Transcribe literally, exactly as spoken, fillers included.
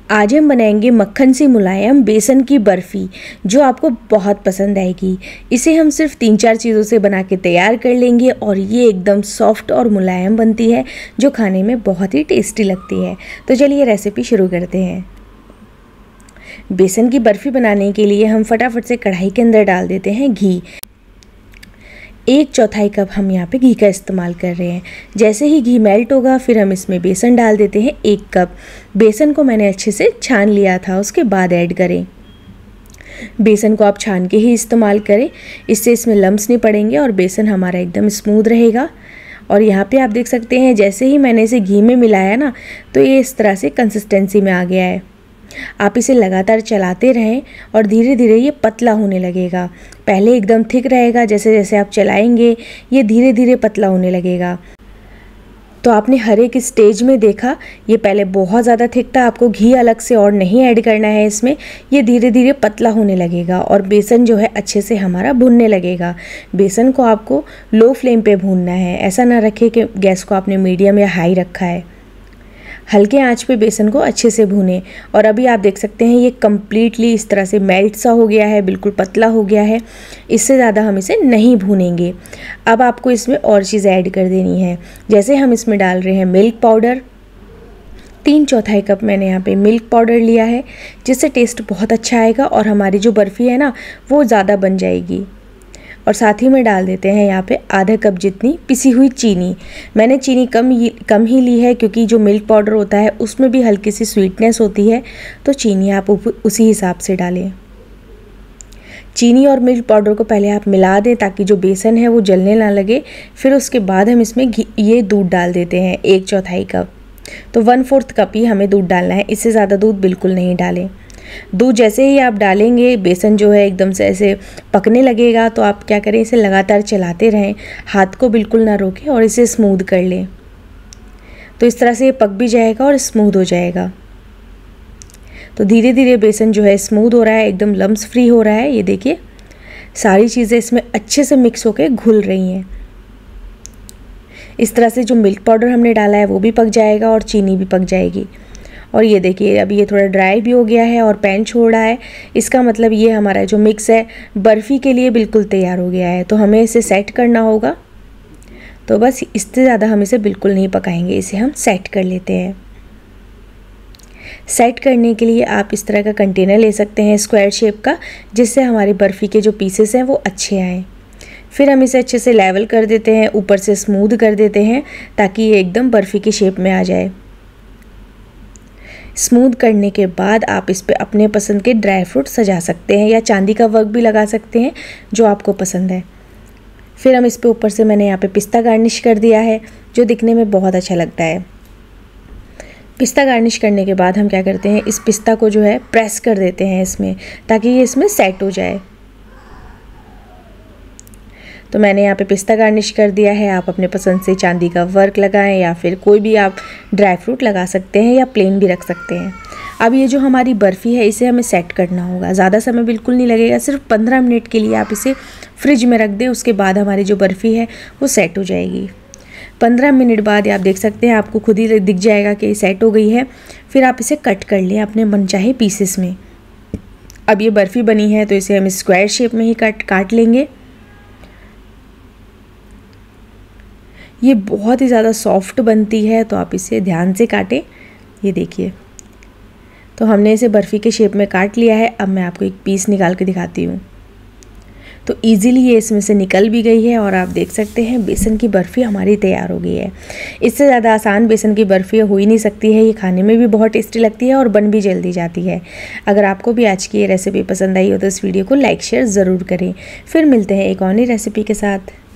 आज हम बनाएंगे मक्खन सी मुलायम बेसन की बर्फ़ी जो आपको बहुत पसंद आएगी। इसे हम सिर्फ तीन चार चीज़ों से बना के तैयार कर लेंगे और ये एकदम सॉफ्ट और मुलायम बनती है जो खाने में बहुत ही टेस्टी लगती है। तो चलिए रेसिपी शुरू करते हैं। बेसन की बर्फ़ी बनाने के लिए हम फटाफट से कढ़ाई के अंदर डाल देते हैं घी। एक चौथाई कप हम यहाँ पे घी का इस्तेमाल कर रहे हैं। जैसे ही घी मेल्ट होगा फिर हम इसमें बेसन डाल देते हैं। एक कप बेसन को मैंने अच्छे से छान लिया था, उसके बाद ऐड करें। बेसन को आप छान के ही इस्तेमाल करें, इससे इसमें लम्स नहीं पड़ेंगे और बेसन हमारा एकदम स्मूथ रहेगा। और यहाँ पे आप देख सकते हैं जैसे ही मैंने इसे घी में मिलाया ना, तो ये इस तरह से कंसिस्टेंसी में आ गया है। आप इसे लगातार चलाते रहें और धीरे धीरे ये पतला होने लगेगा। पहले एकदम थिक रहेगा, जैसे जैसे आप चलाएंगे ये धीरे धीरे पतला होने लगेगा। तो आपने हर एक स्टेज में देखा, ये पहले बहुत ज़्यादा थिक था, आपको घी अलग से और नहीं ऐड करना है इसमें। ये धीरे धीरे पतला होने लगेगा और बेसन जो है अच्छे से हमारा भुनने लगेगा। बेसन को आपको लो फ्लेम पे भूनना है, ऐसा ना रखें कि गैस को आपने मीडियम या हाई रखा है। हल्के आंच पे बेसन को अच्छे से भूनें। और अभी आप देख सकते हैं ये कम्प्लीटली इस तरह से मेल्ट सा हो गया है, बिल्कुल पतला हो गया है। इससे ज़्यादा हम इसे नहीं भूनेंगे। अब आपको इसमें और चीज़ ऐड कर देनी है। जैसे हम इसमें डाल रहे हैं मिल्क पाउडर। तीन चौथाई कप मैंने यहाँ पे मिल्क पाउडर लिया है, जिससे टेस्ट बहुत अच्छा आएगा और हमारी जो बर्फ़ी है ना वो ज़्यादा बन जाएगी। और साथ ही में डाल देते हैं यहाँ पे आधा कप जितनी पिसी हुई चीनी। मैंने चीनी कम ही कम ही ली है क्योंकि जो मिल्क पाउडर होता है उसमें भी हल्की सी स्वीटनेस होती है, तो चीनी आप उसी हिसाब से डालें। चीनी और मिल्क पाउडर को पहले आप मिला दें ताकि जो बेसन है वो जलने ना लगे। फिर उसके बाद हम इसमें घी ये दूध डाल देते हैं, एक चौथाई कप। तो वन फोर्थ कप ही हमें दूध डालना है, इससे ज़्यादा दूध बिल्कुल नहीं डालें। दूध जैसे ही आप डालेंगे बेसन जो है एकदम से ऐसे पकने लगेगा, तो आप क्या करें, इसे लगातार चलाते रहें, हाथ को बिल्कुल ना रोकें और इसे स्मूथ कर लें। तो इस तरह से ये पक भी जाएगा और स्मूथ हो जाएगा। तो धीरे धीरे बेसन जो है स्मूथ हो रहा है, एकदम लम्स फ्री हो रहा है। ये देखिए सारी चीज़ें इसमें अच्छे से मिक्स होकर घुल रही हैं। इस तरह से जो मिल्क पाउडर हमने डाला है वो भी पक जाएगा और चीनी भी पक जाएगी। और ये देखिए अभी ये थोड़ा ड्राई भी हो गया है और पैन छोड़ रहा है। इसका मतलब ये हमारा जो मिक्स है बर्फ़ी के लिए बिल्कुल तैयार हो गया है। तो हमें इसे सेट करना होगा। तो बस इससे ज़्यादा हम इसे बिल्कुल नहीं पकाएंगे, इसे हम सेट कर लेते हैं। सेट करने के लिए आप इस तरह का कंटेनर ले सकते हैं स्क्वायर शेप का, जिससे हमारी बर्फ़ी के जो पीसेस हैं वो अच्छे आएँ। फिर हम इसे अच्छे से लेवल कर देते हैं, ऊपर से स्मूथ कर देते हैं ताकि ये एकदम बर्फ़ी की शेप में आ जाए। स्मूथ करने के बाद आप इस पे अपने पसंद के ड्राई फ्रूट सजा सकते हैं या चांदी का वर्क भी लगा सकते हैं, जो आपको पसंद है। फिर हम इस पे ऊपर से मैंने यहाँ पे पिस्ता गार्निश कर दिया है, जो दिखने में बहुत अच्छा लगता है। पिस्ता गार्निश करने के बाद हम क्या करते हैं, इस पिस्ता को जो है प्रेस कर देते हैं इसमें, ताकि ये इसमें सेट हो जाए। तो मैंने यहाँ पे पिस्ता गार्निश कर दिया है। आप अपने पसंद से चांदी का वर्क लगाएं या फिर कोई भी आप ड्राई फ्रूट लगा सकते हैं या प्लेन भी रख सकते हैं। अब ये जो हमारी बर्फ़ी है इसे हमें सेट करना होगा। ज़्यादा समय बिल्कुल नहीं लगेगा, सिर्फ पंद्रह मिनट के लिए आप इसे फ्रिज में रख दें, उसके बाद हमारी जो बर्फ़ी है वो सेट हो जाएगी। पंद्रह मिनट बाद आप देख सकते हैं, आपको खुद ही दिख जाएगा कि सेट हो गई है। फिर आप इसे कट कर लें अपने मनचाहे पीसेस में। अब ये बर्फ़ी बनी है तो इसे हम स्क्वायर शेप में ही कट काट लेंगे। ये बहुत ही ज़्यादा सॉफ्ट बनती है, तो आप इसे ध्यान से काटें। ये देखिए, तो हमने इसे बर्फ़ी के शेप में काट लिया है। अब मैं आपको एक पीस निकाल के दिखाती हूँ। तो इजीली ये इसमें से निकल भी गई है और आप देख सकते हैं बेसन की बर्फ़ी हमारी तैयार हो गई है। इससे ज़्यादा आसान बेसन की बर्फ़ी हो ही नहीं सकती है। ये खाने में भी बहुत टेस्टी लगती है और बन भी जल्दी जाती है। अगर आपको भी आज की ये रेसिपी पसंद आई हो तो इस वीडियो को लाइक शेयर ज़रूर करें। फिर मिलते हैं एक और नई रेसिपी के साथ।